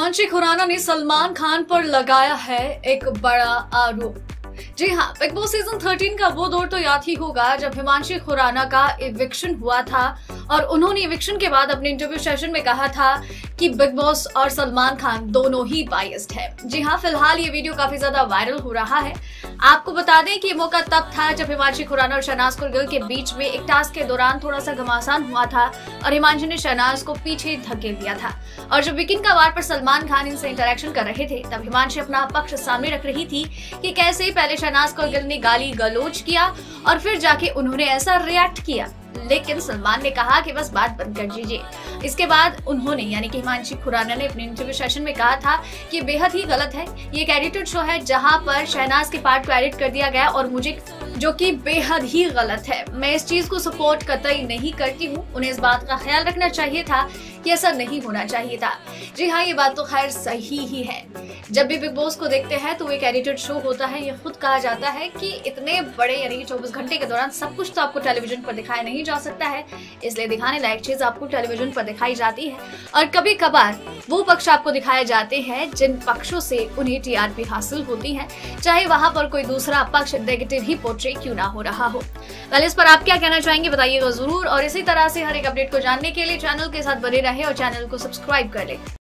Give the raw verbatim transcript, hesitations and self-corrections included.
हिमांशी खुराना ने सलमान खान पर लगाया है एक बड़ा आरोप। जी हाँ, बिग बॉस सीजन थर्टीन का वो दौर तो याद ही होगा जब हिमांशी खुराना का इविक्शन हुआ था और उन्होंने इविक्शन के बाद अपने इंटरव्यू सेशन में कहा था कि बिग बॉस और सलमान खान दोनों ही बायस्ड है। जी हाँ, फिलहाल ये वीडियो काफी ज्यादा वायरल हो रहा है। आपको बता दें कि मौका तब था जब हिमांशी खुराना और शहनाज कुलगल के बीच में एक टास्क के दौरान थोड़ा सा घमासान हुआ था और हिमांशी ने शहनाज को पीछे धकेल दिया था। और जब वीकेंड का वार पर सलमान खान इनसे इंटरेक्शन कर रहे थे तब हिमांशी अपना पक्ष सामने रख रही थी कि कैसे पहले शहनाज कुलगल ने गाली गलौज किया और फिर जाके उन्होंने ऐसा रिएक्ट किया, लेकिन सलमान ने कहा कि बस बात बंद कर दीजिए। इसके बाद उन्होंने यानी कि हिमांशी खुराना ने अपने इंटरव्यू सेशन में कहा था कि बेहद ही गलत है, ये एक एडिटेड शो है जहां पर शहनाज के पार्ट को एडिट कर दिया गया और मुझे, जो कि बेहद ही गलत है। मैं इस चीज को सपोर्ट कतई नहीं करती हूँ। उन्हें इस बात का ख्याल रखना चाहिए था कि ऐसा नहीं होना चाहिए था। जी हाँ, ये बात तो खैर सही ही है। जब भी बिग बॉस को देखते हैं तो एक एडिटेड शो होता है। ये खुद कहा जाता है कि इतने बड़े यानी कि चौबीस घंटे के दौरान सब कुछ तो आपको टेलीविजन पर दिखाया नहीं जा सकता है, इसलिए दिखाने लायक चीज आपको टेलीविजन पर दिखाई जाती है और कभी कभार वो पक्ष आपको दिखाए जाते हैं जिन पक्षों से उन्हें टीआरपी हासिल होती है, चाहे वहां पर कोई दूसरा पक्ष नेगेटिव ही पोर्ट्रे क्यों ना हो रहा हो। वेल, इस पर आप क्या कहना चाहेंगे बताइएगा जरूर और इसी तरह से हर एक अपडेट को जानने के लिए चैनल के साथ बने रहें और चैनल को सब्सक्राइब कर लें।